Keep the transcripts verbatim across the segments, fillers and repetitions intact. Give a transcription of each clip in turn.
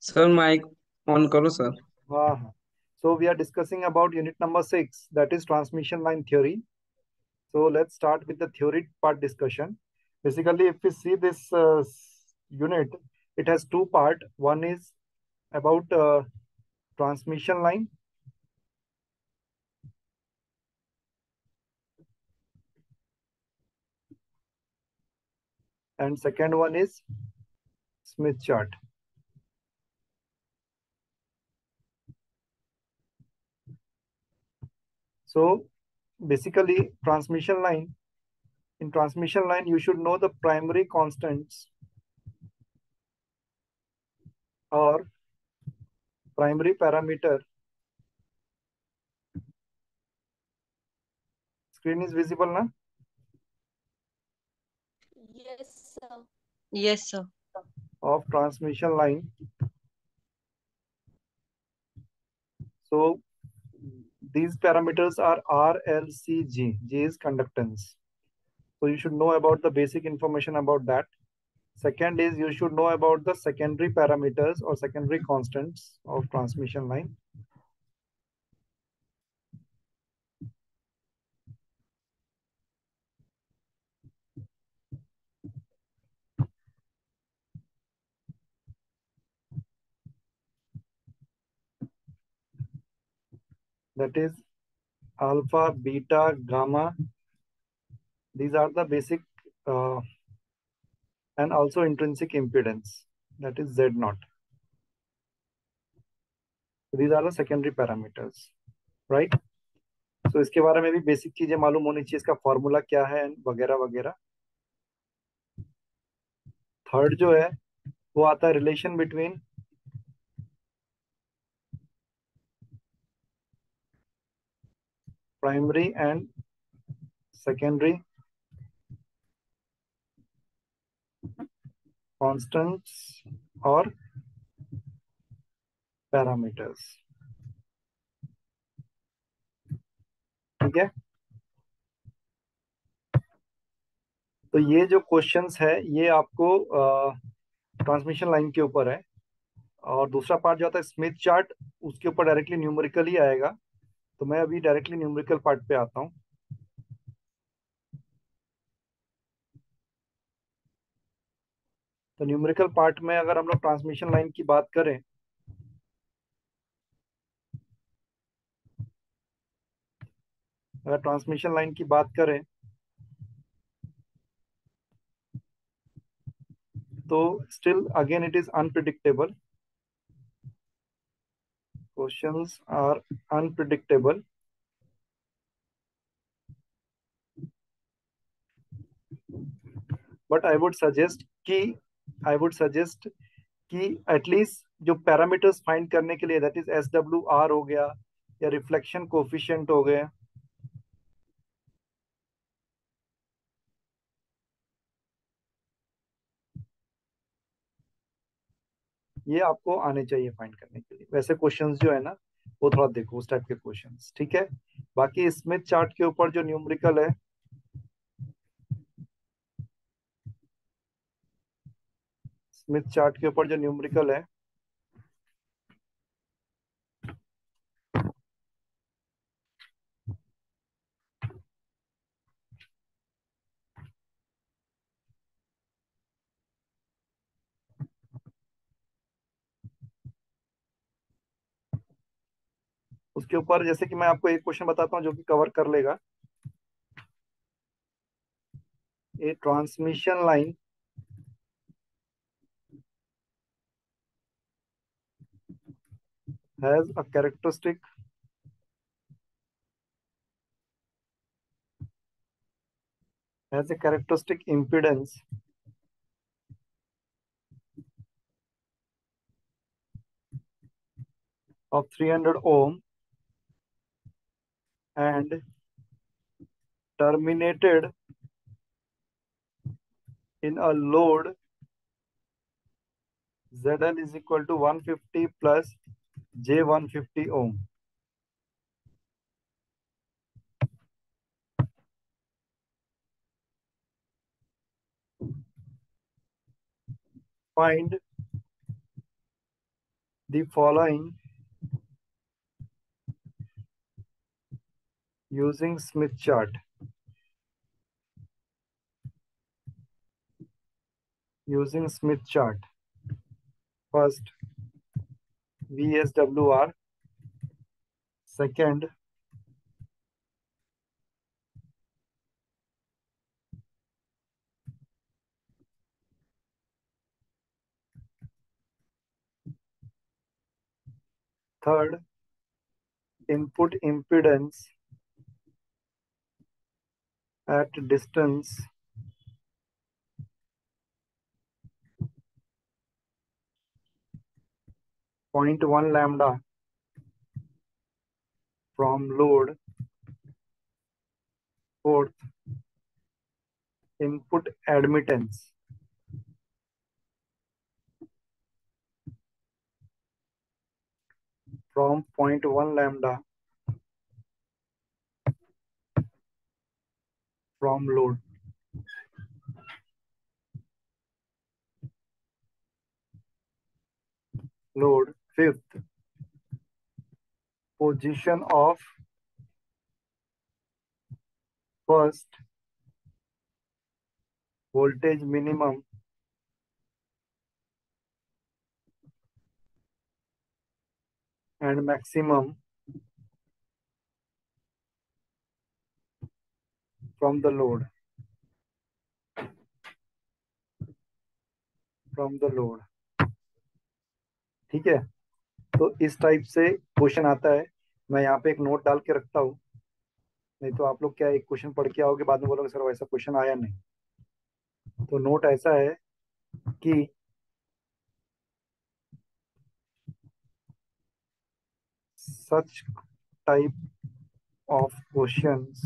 Sir mike on करो sir. हाँ हाँ. So we are discussing about unit number six, that is transmission line theory. So let's start with the theory part discussion. Basically, if we see this uh, s- unit, it has two part. One is about uh, transmission line, and second one is Smith chart. So basically, transmission line. In transmission line, you should know the primary constants or primary parameter. Screen is visible now. Yes, sir. Yes, sir. Of transmission line. So these parameters are R, L, C, G. G is conductance. So you should know about the basic information about that. Second is you should know about the secondary parameters or secondary constants of transmission line. That is alpha, beta, gamma. These are the basic uh, and also intrinsic impedance. That is Z naught. So these are the secondary parameters, right? So इसके बारे में भी basic चीजें मालूम होनी चाहिए, इसका formula क्या है वगैरह वगैरह. थर्ड जो है वो आता है relation between primary and secondary constants और पैरामीटर्स. ठीक है. तो ये जो क्वेश्चंस है ये आपको ट्रांसमिशन लाइन के ऊपर है. और दूसरा पार्ट जो आता है स्मिथ चार्ट, उसके ऊपर डायरेक्टली न्यूमेरिकल ही आएगा. तो मैं अभी डायरेक्टली न्यूमेरिकल पार्ट पे आता हूँ. तो न्यूमेरिकल पार्ट में अगर हम लोग ट्रांसमिशन लाइन की बात करें, अगर ट्रांसमिशन लाइन की बात करें तो still again it is unpredictable. Questions are unpredictable. But I would suggest कि आई वुड सजेस्ट कि एटलीस्ट जो पैरामीटर्स फाइंड करने के लिए, that is S W R हो गया या रिफ्लेक्शन कोफिशिएंट हो गए, ये आपको आने चाहिए फाइंड करने के लिए. वैसे क्वेश्चंस जो है ना वो थोड़ा देखो उस टाइप के क्वेश्चंस. ठीक है. बाकी स्मिथ चार्ट के ऊपर जो न्यूमेरिकल है, स्मिथ चार्ट के ऊपर जो न्यूमेरिकल है उसके ऊपर जैसे कि मैं आपको एक क्वेश्चन बताता हूँ जो कि कवर कर लेगा. A transmission line has a characteristic has a characteristic impedance of three hundred ohm and terminated in a load Z L is equal to one fifty plus J one fifty ohm. Find the following using Smith chart. Using Smith chart. First, V S W R. Second, third, input impedance at distance zero point one lambda from load. Fourth, input admittance from zero point one lambda from load. Load. Fifth, position of first voltage minimum and maximum from the load. From the load. ठीक है, तो इस type से question आता है। मैं यहाँ पे एक नोट डाल के रखता हूँ, नहीं तो आप लोग क्या एक क्वेश्चन पढ़ के आओगे, बाद में बोलोगे सर वैसा क्वेश्चन आया नहीं। तो नोट ऐसा है कि such type of questions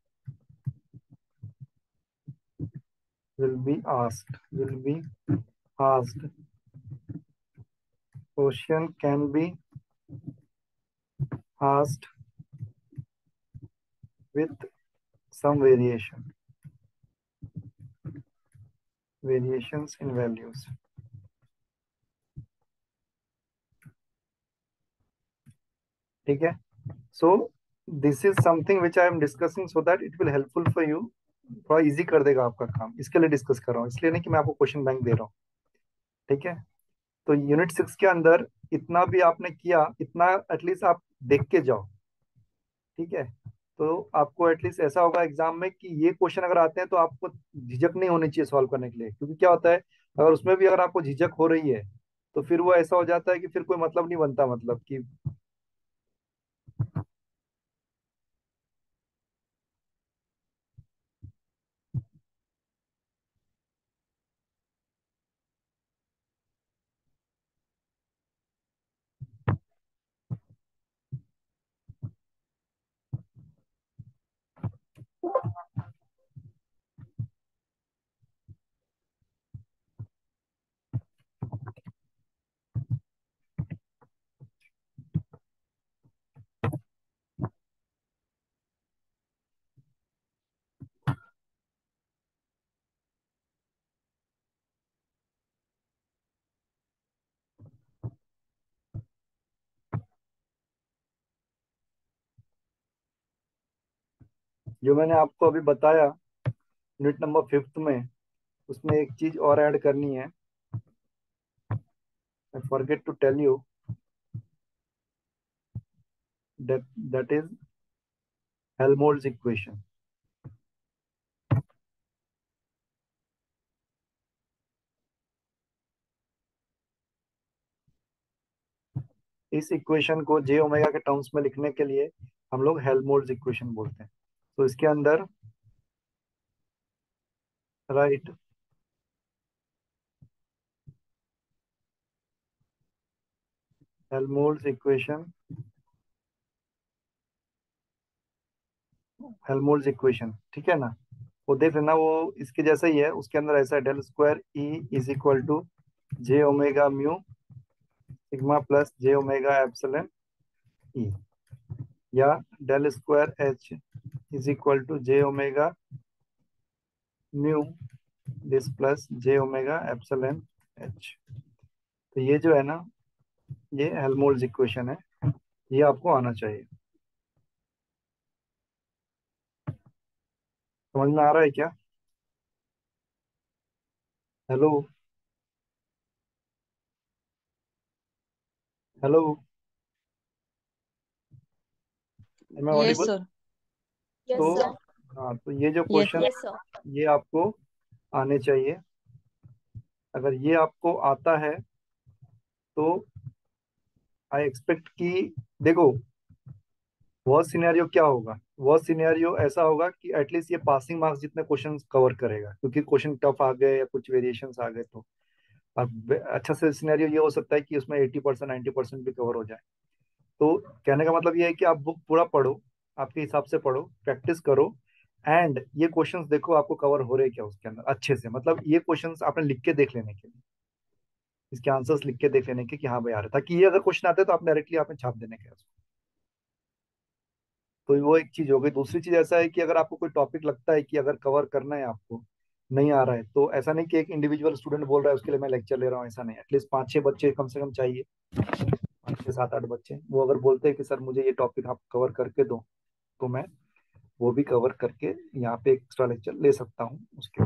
will be asked. Will be asked. Question can be asked with some variation. Variations in values. ठीक है, so this is something which I am discussing so that it will helpful for you. थोड़ा easy कर देगा आपका काम, इसके लिए discuss कर रहा हूँ, इसलिए नहीं कि मैं आपको क्वेश्चन बैंक दे रहा हूँ। ठीक है, तो यूनिट सिक्स के अंदर इतना भी आपने किया, इतना एटलीस्ट आप देख के जाओ। ठीक है, तो आपको एटलीस्ट ऐसा होगा एग्जाम में कि ये क्वेश्चन अगर आते हैं तो आपको झिझक नहीं होनी चाहिए सॉल्व करने के लिए, क्योंकि क्या होता है अगर उसमें भी अगर आपको झिझक हो रही है तो फिर वो ऐसा हो जाता है कि फिर कोई मतलब नहीं बनता, मतलब कि जो मैंने आपको अभी बताया यूनिट नंबर फिफ्थ में, उसमें एक चीज और ऐड करनी है। I forget to tell you that that is Helmholtz equation. इस इक्वेशन को जे ओमेगा के टर्म्स में लिखने के लिए हम लोग हेल्महोल्ट्ज इक्वेशन बोलते हैं। तो इसके अंदर right Helmholtz equation, Helmholtz equation, ठीक है ना, वो देख लेना, वो इसके जैसा ही है। उसके अंदर ऐसा है del square E is equal to J omega mu sigma plus J omega epsilon E, या del square H is equal to J omega mu this plus J omega epsilon H. तो ये जो है ना ये हेल्महोल्ट्ज इक्वेशन है, ये आपको आना चाहिए। समझ में आ रहा है क्या? Hello, hello, am I Yes, audible? sir. Yes, तो sir. हाँ, तो ये जो Yes, question sir. Yes, sir. ये आपको आने चाहिए। अगर ये आपको आता है तो आई एक्सपेक्ट कि देखो, वह सिनेरियो क्या होगा, वह सिनेरियो ऐसा होगा कि एटलीस्ट ये पासिंग मार्क्स जितने क्वेश्चन कवर करेगा, क्योंकि क्वेश्चन टफ आ गए या कुछ वेरिएशंस आ गए तो। अब बे- अच्छा से सिनेरियो ये हो सकता है कि उसमें एटी परसेंट नाइन्टी परसेंट भी कवर हो जाए। तो कहने का मतलब ये है कि आप बुक पूरा पढ़ो, आपके हिसाब से पढ़ो, प्रैक्टिस करो, एंड ये क्वेश्चंस देखो आपको कवर हो रहे क्या उसके अंदर अच्छे से। मतलब ये क्वेश्चंस आपने लिख के देख लेने के लिए, इसके आंसर्स लिख के देख लेने के कि हाँ भाई आ रहा है, ताकि ये अगर क्वेश्चन आते हैं तो आप डायरेक्टली आपने छाप देने के। तो वो एक चीज हो गई। दूसरी चीज ऐसा है कि अगर आपको कोई टॉपिक लगता है कि अगर कवर करना है आपको, नहीं आ रहा है, तो ऐसा नहीं कि एक इंडिविजुअल स्टूडेंट बोल रहा है उसके लिए मैं लेक्चर ले रहा हूँ, ऐसा नहीं। एटलीस्ट पाँच छह बच्चे कम से कम चाहिए, पाँच छह सात आठ बच्चे, वो अगर बोलते हैं कि सर मुझे ये टॉपिक आप कवर करके दो, तो मैं वो भी कवर करके यहाँ पे एक्स्ट्रा लेक्चर ले सकता हूँ उसके